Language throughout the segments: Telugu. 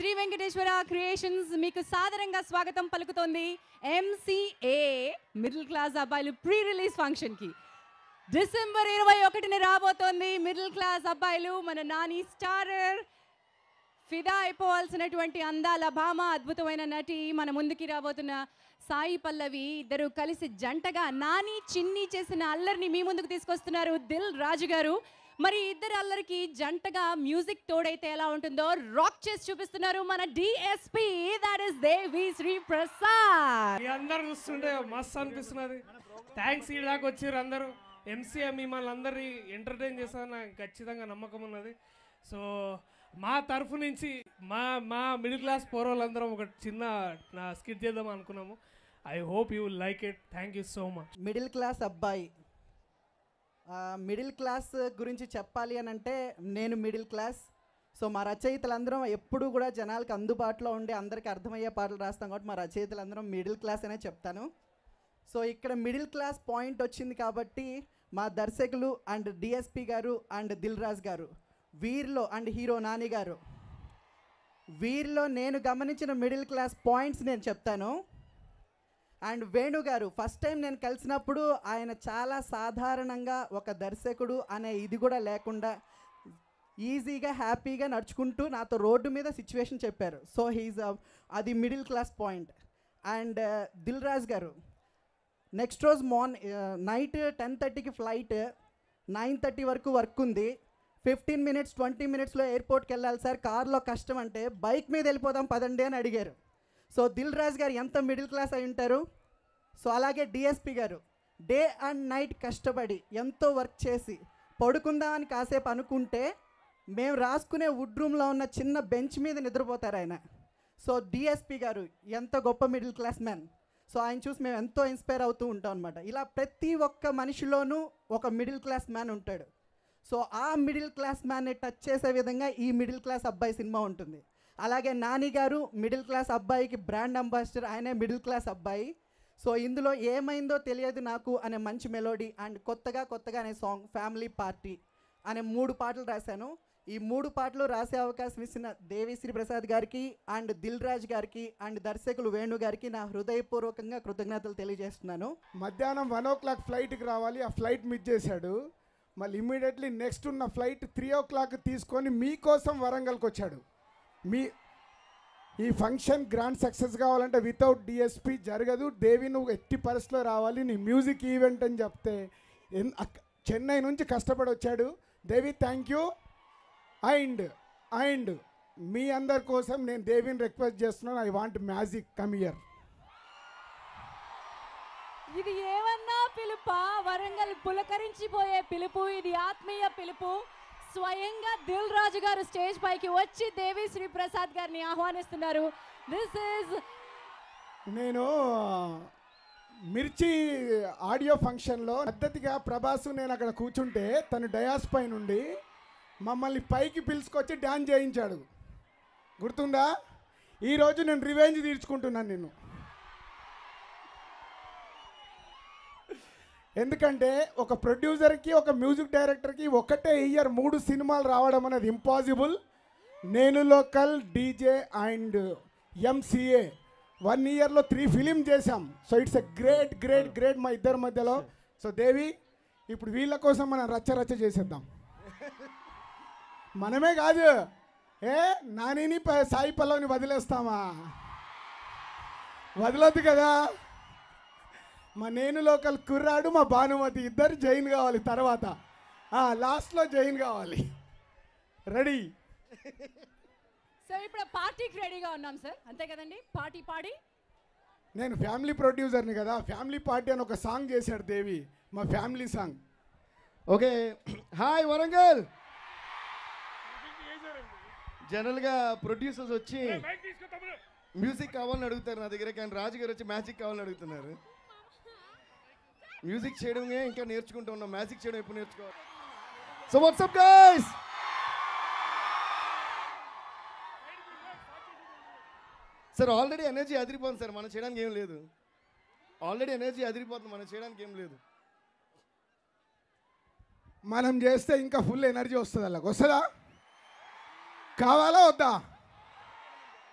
Sri Venkateswara Creations మీకు సాదరంగా స్వాగతం పలుకుతోంది MCA మిడిల్ క్లాస్ అబ్బాయిలు ప్రీ రిలీజ్ ఫంక్షన్ కి. డిసెంబర్ 21న రాబోతోంది మిడిల్ క్లాస్ అబ్బాయిలు. మన నాని స్టారర్ ఫిదా అయిపోవాల్సినటువంటి అందాల భామ, అద్భుతమైన నటి మన ముందుకి రాబోతున్న సాయి పల్లవి ఇద్దరు కలిసి జంటగా నాని చిన్ని చేసిన అల్లరిని మీ ముందుకు తీసుకొస్తున్నారు దిల్ రాజు గారు. మరి ఇద్దరు అల్లరికి జంటగా మ్యూజిక్ తోడైతే ఎలా ఉంటుందో రాక్ చేసి చూపిస్తున్నారు మన DSP, that is Devi Sri Prasad. మీ అందరు చూస్తుంటే మస్తు అనిపిస్తున్నది. థ్యాంక్స్ ఈ దాకా వచ్చారు అందరూ. MCA మిమ్మల్ని అందరినీ ఎంటర్టైన్ చేస్తారని నాకు ఖచ్చితంగా నమ్మకం ఉన్నది. సో మా తరఫు నుంచి మా మిడిల్ క్లాస్ పోరోళ్ళందరం ఒక చిన్న స్కిట్ చేద్దాం అనుకున్నాము. I hope you like it. Thank you so much. Middle class అబ్బాయి, మిడిల్ క్లాస్ గురించి చెప్పాలి అని అంటే నేను మిడిల్ క్లాస్. సో మా రచయితలందరం ఎప్పుడూ కూడా జనాలకు అందుబాటులో ఉండే అందరికీ అర్థమయ్యే పాటలు రాస్తాం కాబట్టి మా రచయితలందరం మిడిల్ క్లాస్ అనే చెప్తాను. సో ఇక్కడ మిడిల్ క్లాస్ పాయింట్ వచ్చింది కాబట్టి మా దర్శకులు అండ్ DSP గారు అండ్ దిల్ రాజు గారు, వీరిలో అండ్ హీరో నాని గారు, వీరిలో నేను గమనించిన మిడిల్ క్లాస్ పాయింట్స్ నేను చెప్తాను. అండ్ వేణు గారు ఫస్ట్ టైం నేను కలిసినప్పుడు ఆయన చాలా సాధారణంగా ఒక దర్శకుడు అనే ఇది కూడా లేకుండా ఈజీగా హ్యాపీగా నడుచుకుంటూ నాతో రోడ్డు మీద సిచ్యువేషన్ చెప్పారు. సో హీజ్ అది middle class point. And Dil Raju గారు నెక్స్ట్ రోజు నైట్ 10:30కి ఫ్లైట్, 9:30 వరకు వర్క్ ఉంది. 15 minutes 20 minutesలో ఎయిర్పోర్ట్కి వెళ్ళాలి సార్, కార్లో కష్టం అంటే బైక్ మీద వెళ్ళిపోదాం పదండి అని అడిగారు. సో దిల్ రాజు గారు ఎంత మిడిల్ క్లాస్ అయి ఉంటారు. సో అలాగే DSP గారు డే అండ్ నైట్ కష్టపడి ఎంతో వర్క్ చేసి పడుకుందామని కాసేపు అనుకుంటే మేము రాసుకునే వుడ్ రూమ్లో ఉన్న చిన్న బెంచ్ మీద నిద్రపోతారు ఆయన. సో DSP గారు ఎంత గొప్ప మిడిల్ క్లాస్ మ్యాన్. సో ఆయన చూసి మేము ఎంతో ఇన్స్పైర్ అవుతూ ఉంటాం అనమాట. ఇలా ప్రతి ఒక్క మనిషిలోనూ ఒక మిడిల్ క్లాస్ మ్యాన్ ఉంటాడు. సో ఆ మిడిల్ క్లాస్ మ్యాన్ని టచ్ చేసే విధంగా ఈ మిడిల్ క్లాస్ అబ్బాయి సినిమా ఉంటుంది. అలాగే నాని గారు మిడిల్ క్లాస్ అబ్బాయికి బ్రాండ్ అంబాసిడర్, ఆయనే మిడిల్ క్లాస్ అబ్బాయి. సో ఇందులో ఏమైందో తెలియదు నాకు అనే మంచి మెలోడీ అండ్ కొత్తగా అనే సాంగ్, ఫ్యామిలీ పార్టీ అనే 3 పాటలు రాశాను. ఈ 3 పాటలు రాసే అవకాశం ఇచ్చిన దేవి శ్రీ ప్రసాద్ గారికి అండ్ దిల్ రాజు గారికి అండ్ దర్శకులు వేణు గారికి నా హృదయపూర్వకంగా కృతజ్ఞతలు తెలియజేస్తున్నాను. మధ్యాహ్నం 1 o'clock ఫ్లైట్కి రావాలి, ఆ ఫ్లైట్ మిస్ చేశాడు. మళ్ళీ ఇమ్మీడియట్లీ నెక్స్ట్ ఉన్న ఫ్లైట్ 3 o'clock తీసుకొని మీకోసం వరంగల్కి వచ్చాడు. ఈ ఫంక్షన్ గ్రాండ్ సక్సెస్ కావాలంటే వితౌట్ DSP జరగదు. దేవి నువ్వు ఎట్టి పరిస్థితిలో రావాలి, నీ మ్యూజిక్ ఈవెంట్ అని చెప్తే చెన్నై నుంచి కష్టపడి వచ్చాడు. Devi thank you. అండ్ మీ అందరి కోసం నేను దేవిని రిక్వెస్ట్ చేస్తున్నాను, I want magic come here. ఇది ఏమన్నా పిలుపా? వరంగల్ పులకరించిపోయే పిలుపు, ఇది ఆత్మీయ పిలుపు. స్వయంగా దిల్ రాజు గారు స్టేజ్ పైకి వచ్చి దేవి శ్రీ ప్రసాద్ గారిని ఆహ్వానిస్తున్నారు. దిస్ ఇస్ నేను మిర్చి ఆడియో ఫంక్షన్లో పద్ధతిగా ప్రభాసు నేను అక్కడ కూర్చుంటే తను డయాస్ పై నుండి మమ్మల్ని పైకి పిలుచుకొచ్చి డ్యాన్స్ చేయించాడు, గుర్తుందా? ఈరోజు నేను రివెంజ్ తీర్చుకుంటున్నాను నేను. ఎందుకంటే ఒక ప్రొడ్యూసర్కి ఒక మ్యూజిక్ డైరెక్టర్కి ఒకటే ఇయర్ 3 సినిమాలు రావడం అనేది ఇంపాసిబుల్. నేను లోకల్, DJ అండ్ MCA 1 yearలో 3 ఫిలిం చేశాం. సో ఇట్స్ ఎ గ్రేట్ మా ఇద్దరి మధ్యలో. సో దేవి ఇప్పుడు వీళ్ళ కోసం మనం రచ్చ చేసేద్దాం. మనమే కాదు, నానిని సాయి పల్లవిని వదిలేస్తామా? వదలొద్దు కదా. మా నేను లోకల్ కుర్రాడు, మా భానుమతి ఇద్దరు జైన్ కావాలి, తర్వాత లాస్ట్లో జైన్ కావాలి. రెడీ? సో ఇప్పుడు పార్టీకి రెడీగా ఉన్నాం సార్, అంతే కదండి? పాడి నేను ఫ్యామిలీ ప్రొడ్యూసర్ని కదా, ఫ్యామిలీ పార్టీ అని ఒక సాంగ్ చేశాడు దేవి, మా family song. Okay, hi Warangal. జనరల్గా ప్రొడ్యూసర్స్ వచ్చి మ్యూజిక్ కావాలని అడుగుతారు నా దగ్గర, కానీ రాజు గారు వచ్చి మ్యాజిక్ కావాలని అడుగుతున్నారు. మ్యూజిక్ చేయడమే ఇంకా నేర్చుకుంటూ ఉన్నాం, మ్యాజిక్ చేయడం ఎప్పుడు నేర్చుకోవాలి. So what's up guys, sir already energy అదిరిపోతుంది సార్, మనం చేయడానికి ఏం లేదు. ఆల్రెడీ ఎనర్జీ అదిరిపోతుంది, మనం చేయడానికి ఏం లేదు. మనం చేస్తే ఇంకా ఫుల్ ఎనర్జీ వస్తుంది. అలాగ వస్తుందా? కావాలా వద్దా?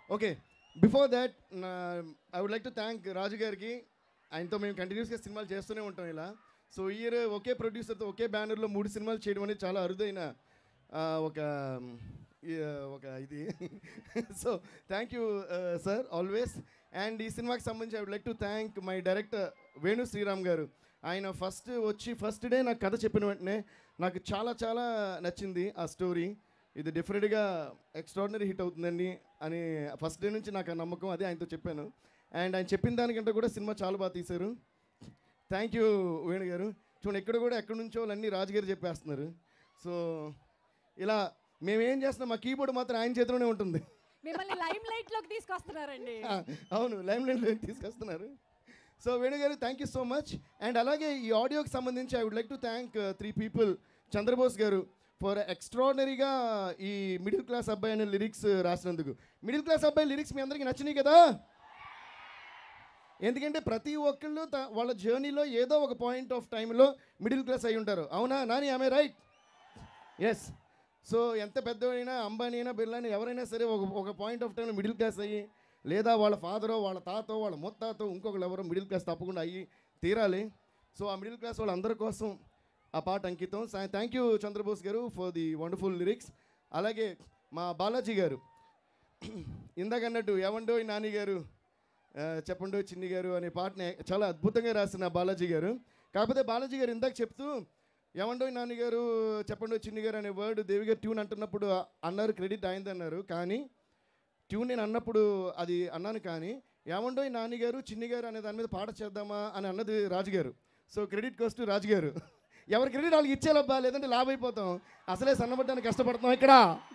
Okay before that I would like to thank Raju గారికి. ఆయనతో మేము కంటిన్యూస్గా సినిమాలు చేస్తూనే ఉంటాం ఇలా. సో ఈ ఇయర్ ఒకే ప్రొడ్యూసర్తో ఒకే బ్యానర్లో 3 సినిమాలు చేయడం అనేది చాలా అరుదైన ఒక ఇది. So thank you sir always. And ఈ సినిమాకి సంబంధించి I would like to thank my director Venu Sriram గారు. ఆయన ఫస్ట్ డే నాకు కథ చెప్పిన వెంటనే నాకు చాలా చాలా నచ్చింది ఆ స్టోరీ. ఇది డెఫినెట్గా ఎక్స్ట్రాడినరీ హిట్ అవుతుందండి అని ఫస్ట్ డే నుంచి నాకు ఆ నమ్మకం. అదే ఆయనతో చెప్పాను. అండ్ ఆయన చెప్పిన దానికంటే కూడా సినిమా చాలా బాగా తీశారు. థ్యాంక్ యూ వేణు గారు. చూడండి ఎక్కడి నుంచో వాళ్ళన్నీ రాజుగారు చెప్పేస్తున్నారు. సో ఇలా మేమేం చేస్తున్నాం, మా కీబోర్డ్ మాత్రం ఆయన చేతిలోనే ఉంటుంది. మిమ్మల్ని లైమ్ లైట్లోకి తీసుకొస్తున్నారండి. అవును, లైమ్ లైట్లోకి తీసుకొస్తున్నారు. సో వేణు గారు thank you so much. And అలాగే ఈ ఆడియోకి సంబంధించి I would like to thank 3 people. Chandrabose గారు ఫర్ ఎక్స్ట్రాడినరీగా ఈ మిడిల్ క్లాస్ అబ్బాయి అనే లిరిక్స్ రాసినందుకు. మిడిల్ క్లాస్ అబ్బాయి లిరిక్స్ మీ అందరికీ నచ్చినాయి కదా? ఎందుకంటే ప్రతి ఒక్కళ్ళు వాళ్ళ జర్నీలో ఏదో ఒక పాయింట్ ఆఫ్ టైంలో మిడిల్ క్లాస్ అయి ఉంటారు. అవునా నాని, ఆమె రైట్? ఎస్. సో ఎంత పెద్దవాడైనా, అంబానీ అయినా, బిర్లాని ఎవరైనా సరే ఒక పాయింట్ ఆఫ్ టైంలో మిడిల్ క్లాస్ అయ్యి, లేదా వాళ్ళ ఫాదరో వాళ్ళ తాతో వాళ్ళ ముత్తాతో ఇంకొకరు ఎవరో మిడిల్ క్లాస్ తప్పకుండా అయ్యి తీరాలి. సో ఆ మిడిల్ క్లాస్ వాళ్ళందరి కోసం ఆ పాట అంకితం. థ్యాంక్ యూ చంద్రబోస్ గారు ఫర్ ది వండర్ఫుల్ లిరిక్స్. అలాగే మా బాలాజీ గారు ఇందాకన్నట్టు ఎవండోయ్ నాని గారు చెప్పండో చిన్ని గారు అనే పాటని చాలా అద్భుతంగా రాసిన బాలాజీ గారు. కాకపోతే బాలాజీ గారు ఇందాక చెప్తూ ఎవండోయ్ నాని గారు చెప్పండో చిన్ని గారు అనే వర్డ్ దేవి గారు ట్యూన్ అంటున్నప్పుడు అన్నారు, క్రెడిట్ అయింది అన్నారు. కానీ ట్యూన్ నేను అన్నప్పుడు అది అన్నాను, కానీ ఏమండోయ్ నాని గారు చిన్ని గారు అనే దాని మీద పాట చేద్దామా అని అన్నది రాజుగారు. సో క్రెడిట్ కోస్ట్ రాజుగారు. ఎవరి క్రెడిట్ వాళ్ళకి ఇచ్చేలబ్బా, లేదంటే లాభ అయిపోతాం. అసలే సన్నబడ్డానికి కష్టపడుతున్నాం ఇక్కడ.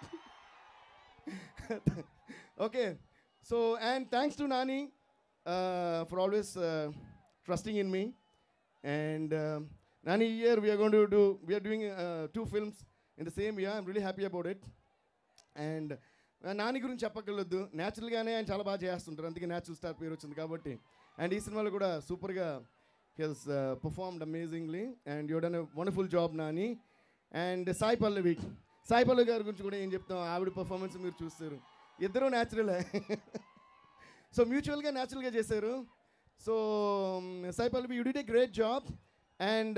Okay. So and thanks to Nani for always trusting in me. And Nani, here we are doing 2 films in the same year. I'm really happy about it. And Nani గురించి చెప్పగలదు, న్యాచురల్గానే ఆయన చాలా బాగా చేస్తుంటారు, అందుకే న్యాచురల్ స్టార్ పేరు వచ్చింది కాబట్టి. అండ్ ఈ సినిమాలో కూడా సూపర్గా he has performed amazingly and you have done a wonderful job Nani. And Sai Pallavi గారి గురించి కూడా ఏం చెప్తాం, ఆవిడ పర్ఫార్మెన్స్ మీరు చూస్తారు, ఇద్దరూ న్యాచురలే. సో మ్యూచువల్గా న్యాచురల్గా చేశారు. So Sai Pallavi, you did a great job. And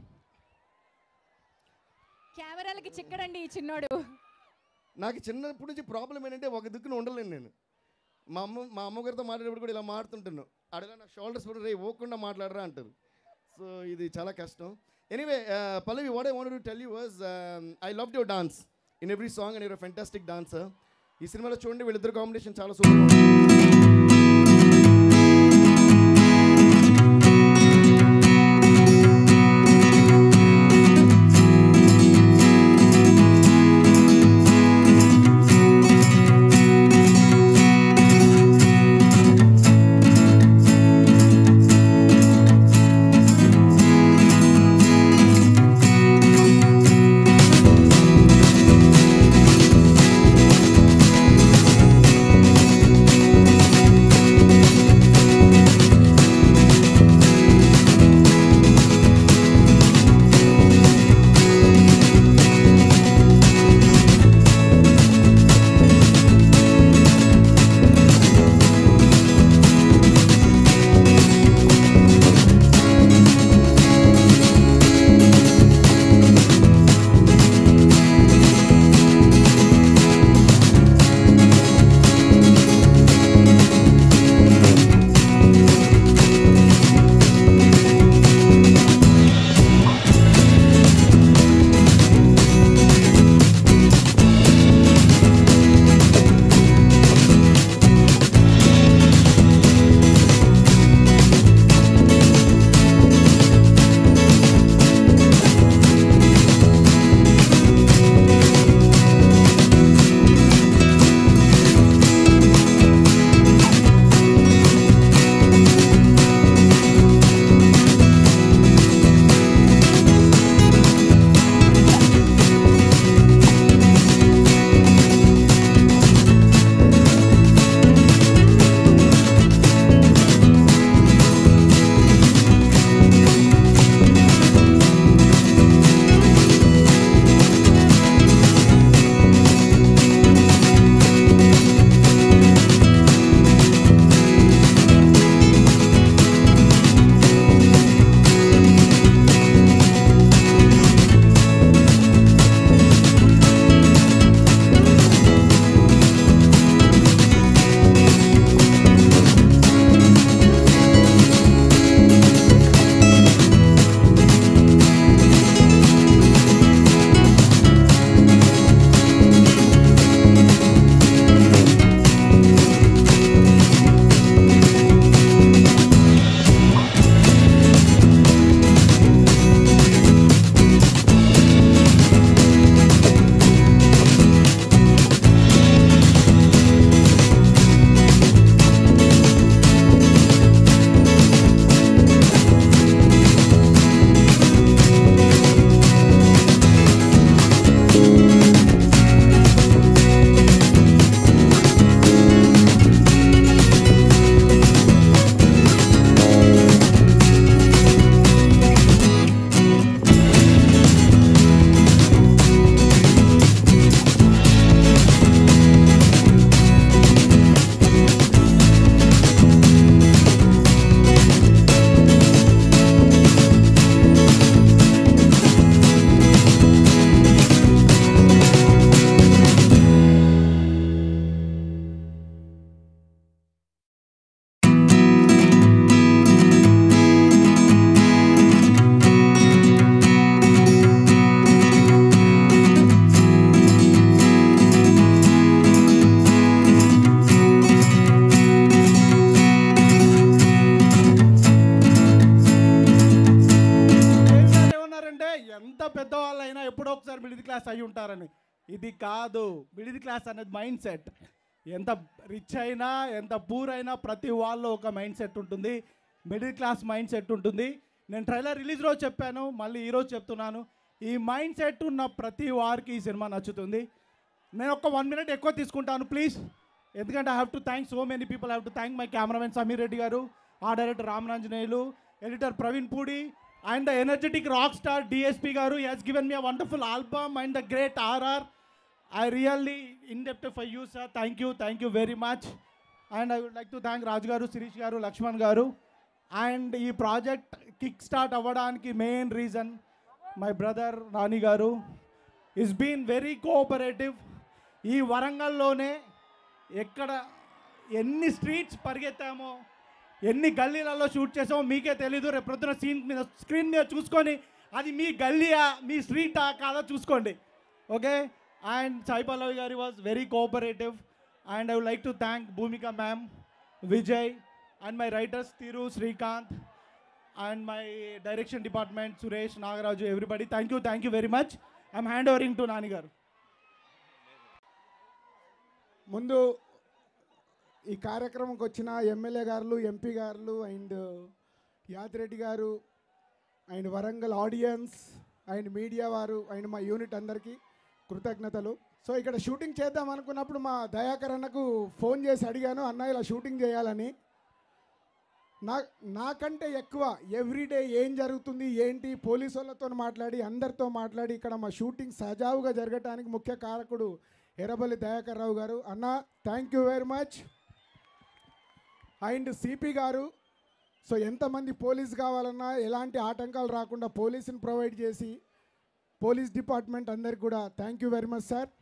కెమెరాలకి చిక్కడండి ఈ చిన్నోడు. నాకు చిన్నప్పటి నుంచి ప్రాబ్లం ఏంటంటే ఒక దిక్కున ఉండలేను నేను. మా అమ్మగారితో మాట్లాడేటప్పుడు కూడా ఇలా మాట్లాడుతుంటాను, అడలా నా షోల్డర్స్ కూడా రే ఓకుండా మాట్లాడరా అంటారు. సో ఇది చాలా కష్టం. Anyway Pallavi, what I wanted to tell you was I loved your dance in every song and your fantastic dancer. ఈ సినిమాలో చూడండి వీళ్ళిద్దరు కాంబినేషన్ చాలా సూపర్. ఉంటారని. ఇది కాదు. మిడిల్ క్లాస్ అనేది మైండ్ సెట్. ఎంత రిచ్ అయినా ఎంత పూర్ అయినా ప్రతి వాళ్ళలో ఒక మైండ్ సెట్ ఉంటుంది. మిడిల్ క్లాస్ మైండ్ సెట్ ఉంటుంది. నేను ట్రైలర్ రిలీజ్ రోజు చెప్పాను, మళ్ళీ ఈరోజు చెప్తున్నాను, ఈ మైండ్ సెట్ ఉన్న ప్రతి వారికి ఈ సినిమా నచ్చుతుంది. నేను ఒక 1 minute ఎక్కువ తీసుకుంటాను ప్లీజ్, ఎందుకంటే I have to thank so many people. I have to thank my cameraman Sameer Reddy గారు, ఆ director Ramananjaneyulu, editor Praveen Pudi, and the energetic rock star DSP గారు. He has given me a wonderful album and the great RR. I really indebted for you, sir. Thank you very much. And I would like to thank Raj garu, Sirish garu, Lakshman garu. And ee project kick start avvadaniki main reason my brother Nani garu is been very cooperative. Ee Warangal lone ekkada enni streets పరిగెత్తామో, ఎన్ని గల్లీలలో షూట్ చేసామో మీకే తెలీదు. రేపు ప్రొద్దున స్క్రీన్ మీద చూసుకొని అది మీ గల్లీయా మీ స్ట్రీటా కాదా చూసుకోండి. Okay. And Sai Pallavi Gari was very cooperative, and I would like to thank Bhumika ma'am, Vijay, and my writers Thiru, Srikanth, and my direction department Suresh, Nagaraju, everybody. Thank you very much. I'm handovering to Nani garu. ముందు ఈ కార్యక్రమంకి వచ్చిన ఎమ్మెల్యే గారు, ఎంపీ గారు, అండ్ యాదిరెడ్డి గారు, and Warangal audience, and media వారు, అండ్ మా యూనిట్ అందరికీ కృతజ్ఞతలు. సో ఇక్కడ షూటింగ్ చేద్దాం అనుకున్నప్పుడు మా దయాకర్ అన్నకు ఫోన్ చేసి అడిగాను, అన్న ఇలా షూటింగ్ చేయాలని. నాకంటే ఎక్కువ ఎవ్రీడే ఏం జరుగుతుంది ఏంటి పోలీసు వాళ్ళతో మాట్లాడి అందరితో మాట్లాడి ఇక్కడ మా షూటింగ్ సజావుగా జరగటానికి ముఖ్య కారకుడు ఎర్రబల్లి దయాకర్ రావు గారు. అన్న thank you very much. And CP గారు. సో ఎంతమంది పోలీస్ కావాలన్నా ఎలాంటి ఆటంకాలు రాకుండా పోలీసుని ప్రొవైడ్ చేసి పోలీస్ డిపార్ట్మెంట్ అందరికి కూడా thank you very much sir.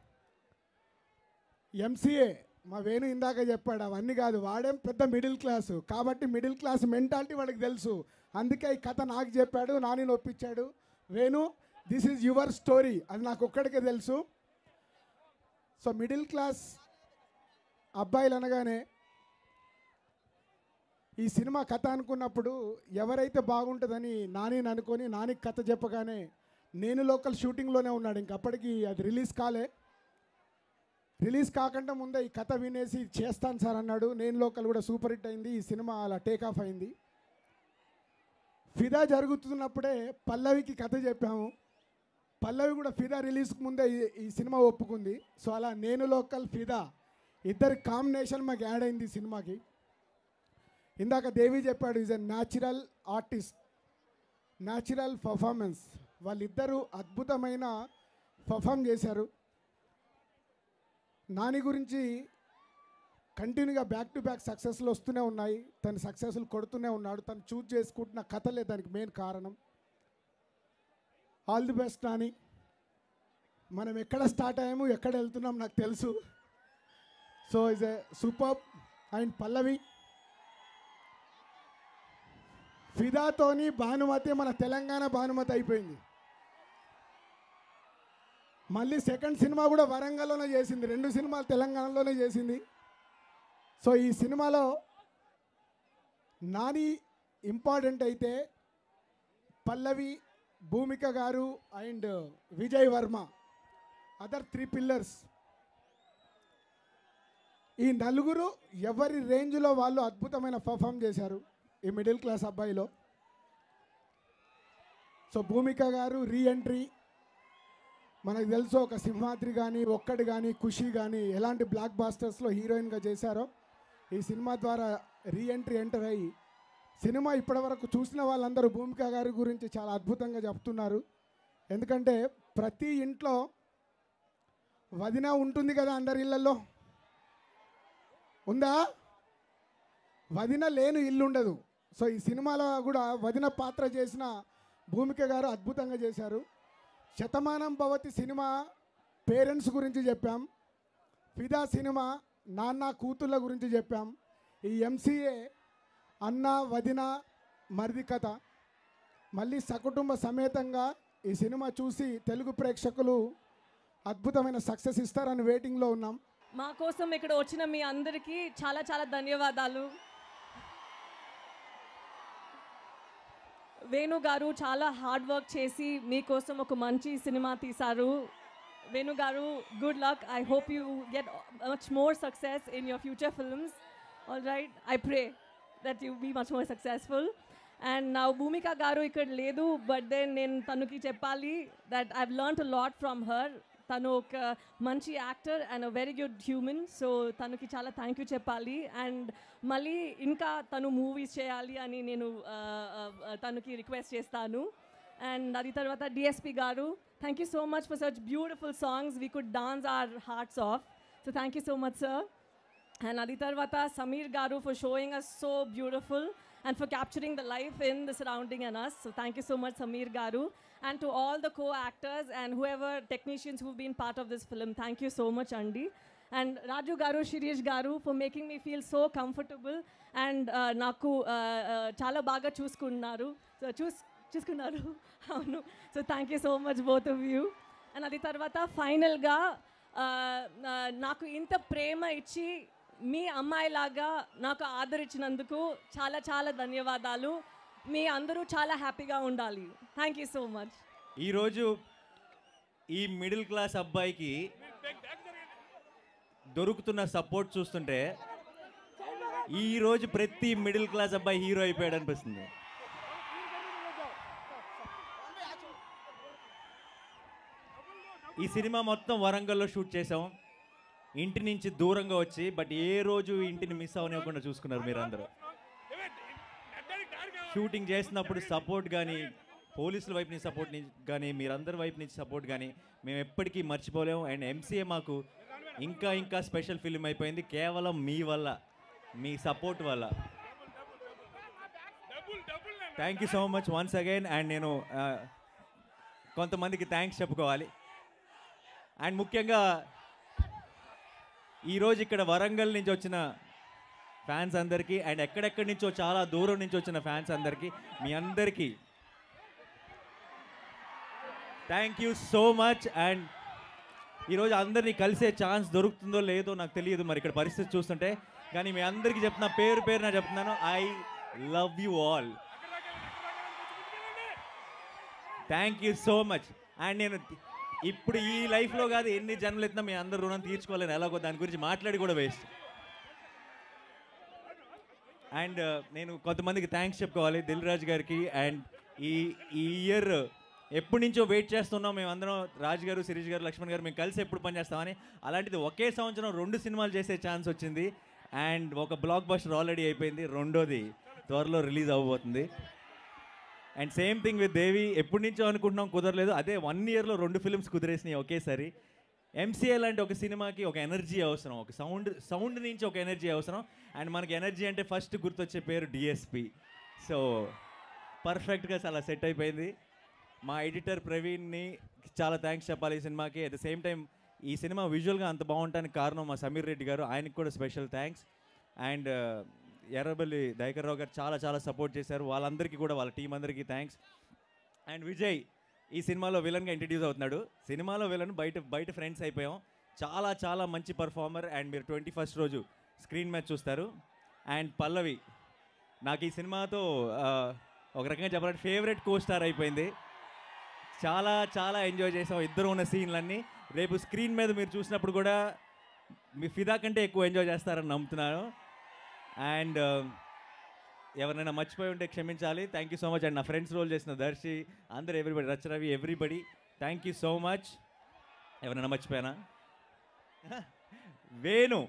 MCA మా వేణు ఇందాక చెప్పాడు, అవన్నీ కాదు, వాడేం పెద్ద మిడిల్ క్లాసు కాబట్టి మిడిల్ క్లాస్ మెంటాలిటీ వాడికి తెలుసు. అందుకే ఈ కథ నాకు చెప్పాడు, నాని ఒప్పించాడు. Venu this is your story, అది నాకు ఒక్కడికే తెలుసు. సో మిడిల్ క్లాస్ అబ్బాయిలు అనగానే ఈ సినిమా కథ అనుకున్నప్పుడు ఎవరైతే బాగుంటుందని నాని అనుకొని నానికి కథ చెప్పగానే నేను లోకల్ షూటింగ్లోనే ఉన్నాడు. ఇంకప్పటికి అది రిలీజ్ కాలే. రిలీజ్ కాకుండా ముందే ఈ కథ వినేసి చేస్తాను సార్ అన్నాడు. నేను లోకల్ కూడా సూపర్ హిట్ అయింది. ఈ సినిమా అలా టేక్ ఆఫ్ అయింది. ఫిదా జరుగుతున్నప్పుడే పల్లవికి కథ చెప్పాము. పల్లవి కూడా ఫిదా రిలీజ్కి ముందే ఈ సినిమా ఒప్పుకుంది. సో అలా నేను లోకల్ ఫిదా ఇద్దరి కాంబినేషన్ మాకు యాడ్ అయింది ఈ సినిమాకి. ఇందాక దేవి చెప్పాడు, is a natural artist, natural performance. వాళ్ళిద్దరూ అద్భుతమైన పర్ఫామ్ చేశారు. నాని గురించి కంటిన్యూగా బ్యాక్ టు బ్యాక్ సక్సెస్లు వస్తూనే ఉన్నాయి. తను సక్సెస్లు కొడుతూనే ఉన్నాడు. తను చూజ్ చేసుకుంటున్న కథలే దానికి మెయిన్ కారణం. All the best Nani. మనం ఎక్కడ స్టార్ట్ అయ్యాము ఎక్కడ వెళ్తున్నాం నాకు తెలుసు. So is a super. And Pallavi ఫిదాతోని భానుమతి మన తెలంగాణ భానుమతి అయిపోయింది. మళ్ళీ సెకండ్ సినిమా కూడా వరంగల్లోనే చేసింది. 2 సినిమాలు తెలంగాణలోనే చేసింది. సో ఈ సినిమాలో నాని ఇంపార్టెంట్ అయితే పల్లవి, భూమిక గారు and Vijay Varma other 3 pillars. ఈ నలుగురు ఎవరి రేంజ్లో వాళ్ళు అద్భుతమైన పర్ఫామ్ చేశారు ఈ మిడిల్ క్లాస్ అబ్బాయిలో. సో భూమిక గారు రీఎంట్రీ మనకు తెలుసు. ఒక సింహాద్రి కానీ ఒక్కటి కానీ ఖుషి కానీ ఎలాంటి బ్లాక్ బాస్టర్స్లో హీరోయిన్గా చేశారో ఈ సినిమా ద్వారా రీఎంట్రీ ఎంటర్ అయ్యి సినిమా ఇప్పటివరకు చూసిన వాళ్ళందరూ భూమిక గారి గురించి చాలా అద్భుతంగా చెప్తున్నారు. ఎందుకంటే ప్రతి ఇంట్లో వదిన ఉంటుంది కదా, అందరి ఇళ్ళల్లో ఉందా? వదిన లేని ఇల్లు ఉండదు. సో ఈ సినిమాలో కూడా వదిన పాత్ర చేసిన భూమిక గారు అద్భుతంగా చేశారు. శతమానం భవతి సినిమా పేరెంట్స్ గురించి చెప్పాం. ఫిదా సినిమా నాన్న కూతుళ్ళ గురించి చెప్పాం. ఈ ఎంసీఏ అన్న వదిన మరిది కథ. మళ్ళీ సకుటుంబ సమేతంగా ఈ సినిమా చూసి తెలుగు ప్రేక్షకులు అద్భుతమైన సక్సెస్ ఇస్తారని వెయిటింగ్లో ఉన్నాం. మా కోసం ఇక్కడ వచ్చిన మీ అందరికీ చాలా చాలా ధన్యవాదాలు. వేణు గారు చాలా హార్డ్ వర్క్ చేసి మీకోసం ఒక మంచి సినిమా తీశారు. Venu Garu, good luck. I hope you get much more success in your future films. All right. I pray that you be much more successful. And now Bhumika Garu ikkada ledu, but then నేను తనకి చెప్పాలి that I've learned a lot from her. తను ఒక మంచి actor and a very good human. So తనకి చాలా థ్యాంక్ యూ చెప్పాలి. అండ్ మళ్ళీ ఇంకా తను మూవీస్ చేయాలి అని నేను తనకి రిక్వెస్ట్ చేస్తాను. అండ్ అది తర్వాత డిఎస్పి గారు, thank you so much for such beautiful songs. We could dance our hearts off. So thank you so much sir. And అది తర్వాత సమీర్ గారు for showing us so beautiful and for capturing the life in the surrounding and us. So thank you so much, Sameer Garu. And to all the co-actors and whoever technicians who've been part of this film, thank you so much, Andi. And Raju Garu, Shirish Garu for making me feel so comfortable. And naku chala baga chuskunnaru. So chuskunnaru. So thank you so much, both of you. And adi tarvata final ga naku inta prema ichi మీ అమ్మాయిలాగా నాకు ఆదరించినందుకు చాలా చాలా ధన్యవాదాలు. మీ అందరూ చాలా హ్యాపీగా ఉండాలి. Thank you so much. ఈరోజు ఈ మిడిల్ క్లాస్ అబ్బాయికి దొరుకుతున్న సపోర్ట్ చూస్తుంటే ఈరోజు ప్రతి మిడిల్ క్లాస్ అబ్బాయి హీరో అయిపోయాడు అనిపిస్తుంది. ఈ సినిమా మొత్తం వరంగల్లో షూట్ చేసాం, ఇంటి నుంచి దూరంగా వచ్చి. బట్ ఏ రోజు ఇంటిని మిస్ అవనివ్వకుండా చూసుకున్నారు మీరందరూ. షూటింగ్ చేసినప్పుడు సపోర్ట్ కానీ, పోలీసుల వైపు నుంచి సపోర్ట్ కానీ, మీరందరి వైపు నుంచి సపోర్ట్ కానీ మేము ఎప్పటికీ మర్చిపోలేము. అండ్ ఎంసీఏ మాకు ఇంకా ఇంకా స్పెషల్ ఫిల్మ్ అయిపోయింది కేవలం మీ వల్ల, మీ సపోర్ట్ వల్ల. Thank you so much once again. And నేను కొంతమందికి థ్యాంక్స్ చెప్పుకోవాలి. అండ్ ముఖ్యంగా ఈరోజు ఇక్కడ వరంగల్ నుంచి వచ్చిన ఫ్యాన్స్ అందరికీ, అండ్ ఎక్కడెక్కడి నుంచో చాలా దూరం నుంచి వచ్చిన ఫ్యాన్స్ అందరికీ, మీ అందరికీ thank you so much. And ఈరోజు అందరినీ కలిసే ఛాన్స్ దొరుకుతుందో లేదో నాకు తెలియదు మరి ఇక్కడ పరిస్థితి చూస్తుంటే, కానీ మీ అందరికీ చెప్తున్నా, పేరు పేరున చెప్తున్నాను, I love you all. Thank you so much. And నేను ఇప్పుడు ఈ లైఫ్లో కాదు ఎన్ని జన్మలు ఎత్తినా మీ అందరు రుణం తీర్చుకోలేను, ఎలాగో దాని గురించి మాట్లాడి కూడా వేస్ట్. అండ్ నేను కొంతమందికి థ్యాంక్స్ చెప్పుకోవాలి, దిల్ రాజు గారికి. అండ్ ఈ ఇయర్ ఎప్పటి నుంచో వెయిట్ చేస్తున్నాం మేమందరం, రాజు గారు, శిరీష్ గారు, లక్ష్మణ్ గారు, మేము కలిసి ఎప్పుడు పనిచేస్తామని. అలాంటిది ఒకే సంవత్సరం 2 సినిమాలు చేసే ఛాన్స్ వచ్చింది. అండ్ ఒక బ్లాక్ బస్టర్ ఆల్రెడీ అయిపోయింది, రెండోది త్వరలో రిలీజ్ అవ్వబోతుంది. And same thing with Devi, ఎప్పటి నుంచో అనుకుంటున్నాం కుదరలేదు, అదే 1 ఇయర్లో 2 ఫిల్మ్స్ కుదిరేసినాయి ఒకేసారి. ఎంసీఏ లాంటి ఒక సినిమాకి ఒక ఎనర్జీ అవసరం, ఒక సౌండ్ నుంచి ఒక ఎనర్జీ అవసరం. అండ్ మనకి ఎనర్జీ అంటే ఫస్ట్ గుర్తొచ్చే పేరు డిఎస్పి. సో పర్ఫెక్ట్గా చాలా సెట్ అయిపోయింది. మా ఎడిటర్ ప్రవీణ్ని చాలా థ్యాంక్స్ చెప్పాలి ఈ సినిమాకి. అట్ ద సేమ్ టైం ఈ సినిమా విజువల్గా అంత బాగుంటానికి కారణం మా సమీర్ రెడ్డి గారు, ఆయనకి కూడా special thanks. And Errabelli Dayakar Rao గారు చాలా చాలా సపోర్ట్ చేశారు, వాళ్ళందరికీ కూడా, వాళ్ళ టీం అందరికీ థ్యాంక్స్. అండ్ విజయ్ ఈ సినిమాలో విలన్గా ఇంట్రడ్యూస్ అవుతున్నాడు. సినిమాలో విలన్, బయట ఫ్రెండ్స్ అయిపోయాం. చాలా చాలా మంచి పర్ఫార్మర్. అండ్ మీరు 21st రోజు స్క్రీన్ మీద చూస్తారు. అండ్ పల్లవి నాకు ఈ సినిమాతో ఒక రకంగా చెప్పాలంటే ఫేవరెట్ కో స్టార్ అయిపోయింది. చాలా చాలా ఎంజాయ్ చేసాం ఇద్దరు ఉన్న సీన్లన్నీ. రేపు స్క్రీన్ మీద మీరు చూసినప్పుడు కూడా మీ ఫిదా కంటే ఎక్కువ ఎంజాయ్ చేస్తారని నమ్ముతున్నాను. అండ్ ఎవరైనా మర్చిపోయి ఉంటే క్షమించాలి. Thank you so much. And నా ఫ్రెండ్స్ రోల్ చేసిన దర్శి, అందరు everybody, Racharavi, everybody thank you so much. ఎవరైనా మర్చిపోయానా? వేణు,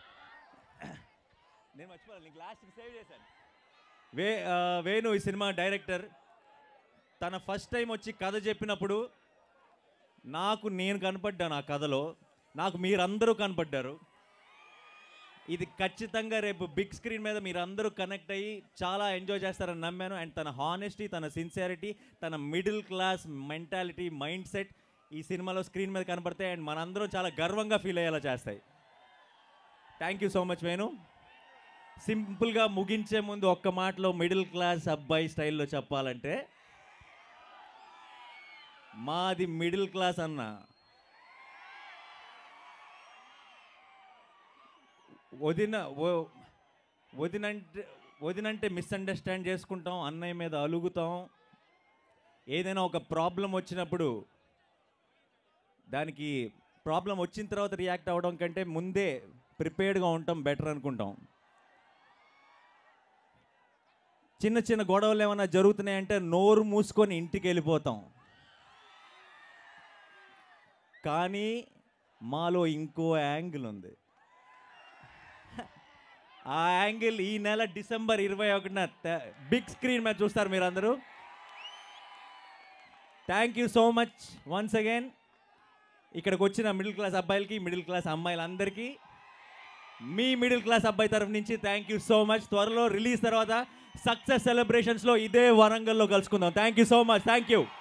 నేను మర్చిపోయాను, నీకు లాస్ట్కి సేవ్ చేశాను. వేణు ఈ సినిమా డైరెక్టర్. తన ఫస్ట్ టైం వచ్చి కథ చెప్పినప్పుడు నేను కనపడ్డాను ఆ కథలో, నాకు మీరందరూ కనపడ్డారు. ఇది ఖచ్చితంగా రేపు బిగ్ స్క్రీన్ మీద మీరందరూ కనెక్ట్ అయ్యి చాలా ఎంజాయ్ చేస్తారని నమ్మాను. అండ్ తన హానెస్టీ, తన సిన్సియారిటీ, తన middle class mentality, mindset ఈ సినిమాలో స్క్రీన్ మీద కనపడతాయి. అండ్ మనందరం చాలా గర్వంగా ఫీల్ అయ్యేలా చేస్తాయి. Thank you so much Venu. సింపుల్గా ముగించే ముందు ఒక్క మాటలో మిడిల్ క్లాస్ అబ్బాయి స్టైల్లో చెప్పాలంటే, మాది మిడిల్ క్లాస్ అన్న. వదినంటే మిస్అండర్స్టాండ్ చేసుకుంటాం, అన్నయ్య మీద అలుగుతాం. ఏదైనా ఒక ప్రాబ్లం వచ్చినప్పుడు దానికి ప్రాబ్లం వచ్చిన తర్వాత రియాక్ట్ అవ్వడం కంటే ముందే ప్రిపేర్డ్గా ఉండటం బెటర్ అనుకుంటాం. చిన్న చిన్న గొడవలు ఏమైనా జరుగుతున్నాయంటే నోరు మూసుకొని ఇంటికి వెళ్ళిపోతాం. కానీ మాలో ఇంకో యాంగిల్ ఉంది. ఆ యాంగిల్ ఈ నెల డిసెంబర్ 21న బిగ్ స్క్రీన్ మీద చూస్తారు మీరు అందరూ. Thank you so much once again. ఇక్కడికి వచ్చిన మిడిల్ క్లాస్ అబ్బాయిలకి, మిడిల్ క్లాస్ అమ్మాయిలందరికీ, మీ మిడిల్ క్లాస్ అబ్బాయి తరఫు నుంచి థ్యాంక్ యూ సో మచ్. త్వరలో రిలీజ్ తర్వాత సక్సెస్ సెలబ్రేషన్స్లో ఇదే వరంగల్లో కలుసుకుందాం. Thank you so much. Thank you.